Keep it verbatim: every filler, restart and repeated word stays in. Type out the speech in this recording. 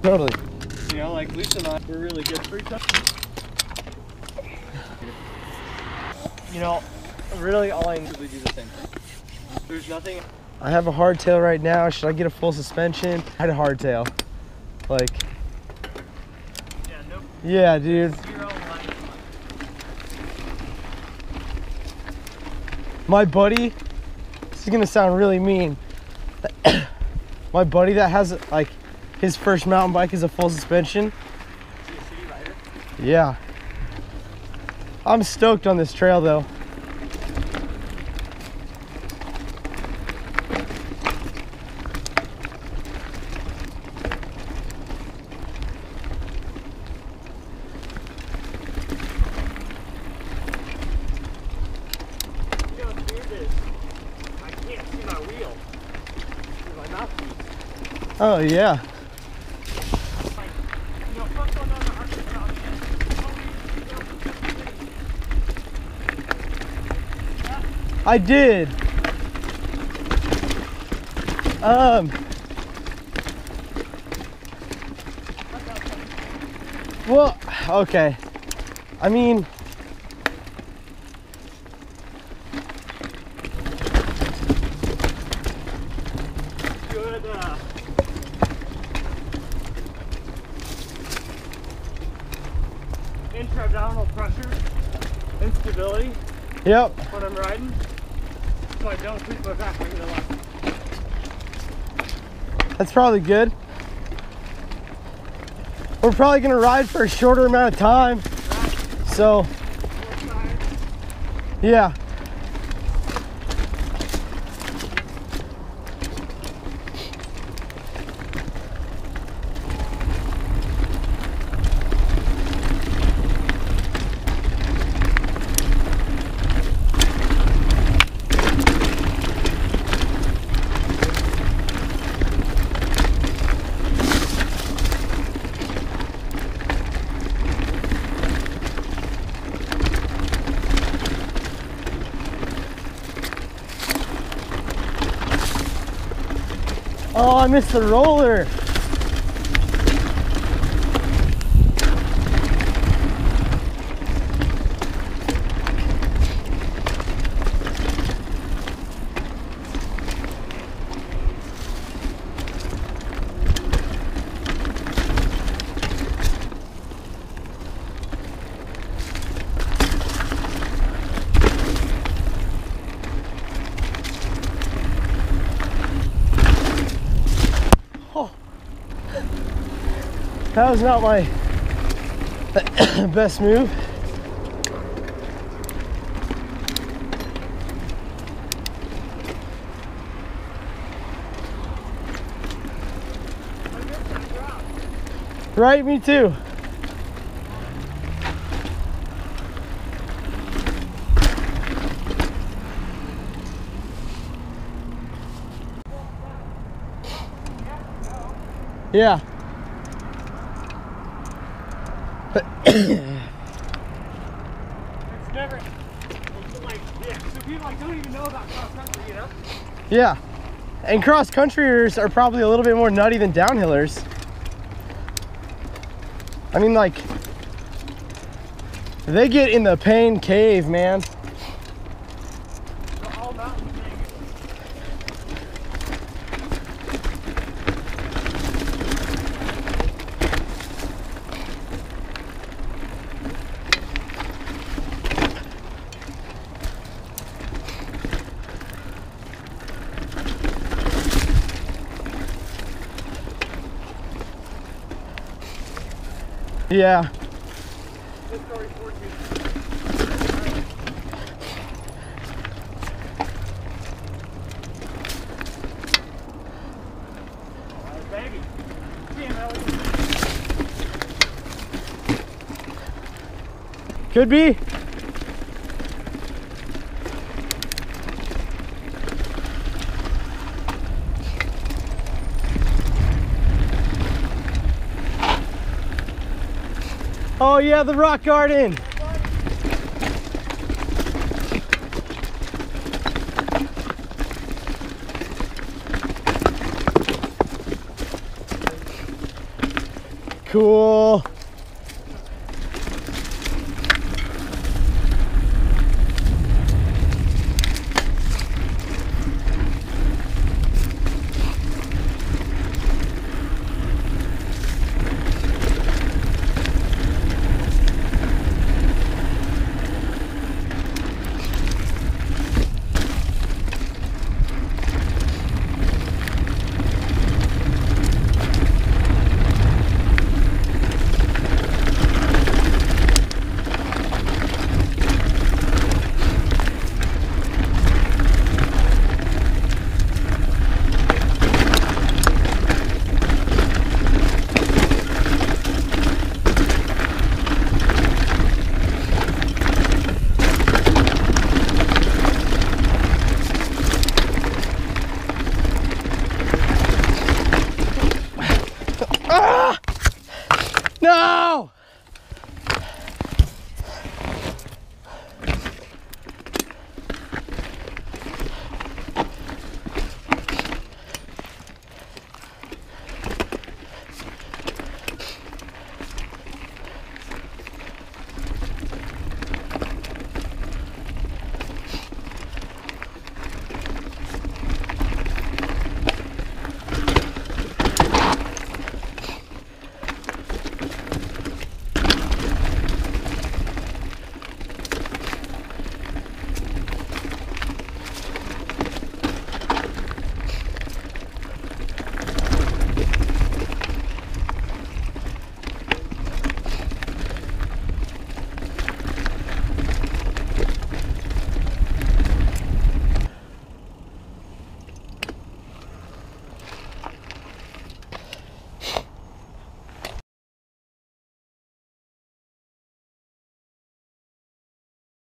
Totally. You know, like Lisa and I, we're really good for each other. You know, really all I need to do the same thing. There's nothing. I have a hardtail right now. Should I get a full suspension? I had a hardtail. Like. Yeah, nope. Yeah, dude. Zero line. My buddy, this is gonna sound really mean. My buddy that has like his first mountain bike is a full suspension. Is he a city rider? Yeah. I'm stoked on this trail though. You know what's weird is I can't see my wheel with my mouthpiece. Oh yeah. Like, you know, fuck going down the Arkansas again. I did. Um. Well, okay. I mean, good, uh, intra-abdominal pressure and stability yep. when I'm riding, so I don't tweak my back when I left. That's probably good. We're probably gonna ride for a shorter amount of time. Right. So, yeah. Oh, I missed the roller. That was not my best move. Right, me too. Yeah. It's never, it's like, yeah, so people like don't even know about cross country, you know? Yeah. And cross countryers are probably a little bit more nutty than downhillers. I mean, like, they get in the pain cave, man. The all mountain thing. Yeah. This story fourteen. Alright, baby. Damn, Ellie. Could be. Oh yeah, the rock garden. cool. No!